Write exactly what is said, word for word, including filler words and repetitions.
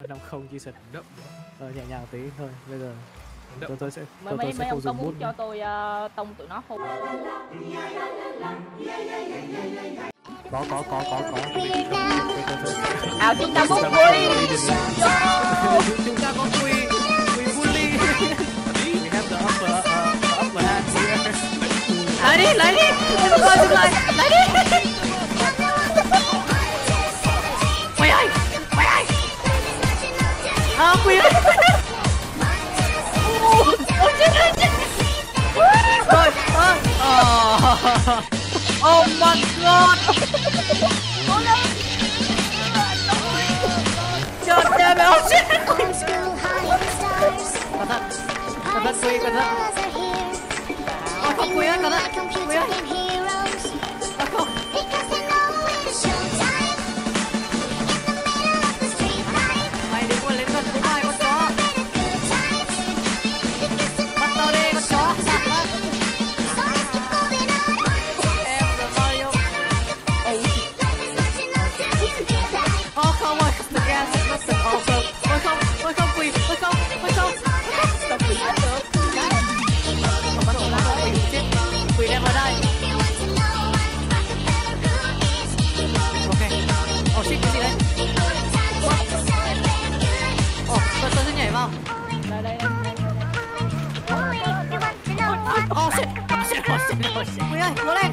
năm không chi sật. Đậm. Ờ, nhẹ nhàng tí thôi. Bây giờ Đậm. tôi tôi sẽ Mấy tôi, mấy tôi mấy sẽ ông không có dùng muốn bút. cho tôi uh, tông tụi nó không? Có có có có có. Ảo chúng ta bút quy. Chúng ta có quy quy bully. We have the upper uh, upper hand here. Lấy đi, lấy đi. Dừng lại, dừng lại. Lấy đi. Quay ơi, quay ơi. À, Quy ơi. Ôi chết ơi, chết. Rồi, ơ. Oh my god. Trời ơi, mẹ ơi. Cẩn thận. Cẩn thận Quy, cẩn thận. Ôi không Quy ơi, cẩn thận. Quy ơi. À, không. Mày đừng có lên gần của mày con chó. Bắt tao đi con chó. Em là Mario. Ô không ơi, the gas is not the also. Ôi không, ôi không Quy, ôi không, ôi không. Đập Quy chết được. Không bắt đầu là Quy chết. Quy đem vào đây. Ok. Oh shit, cái gì đấy? Ồ, tôi tôi sẽ nhảy vào. Đây đây đây. Oh shit, oh shit, oh shit, oh shit. Quy ơi, vô đây.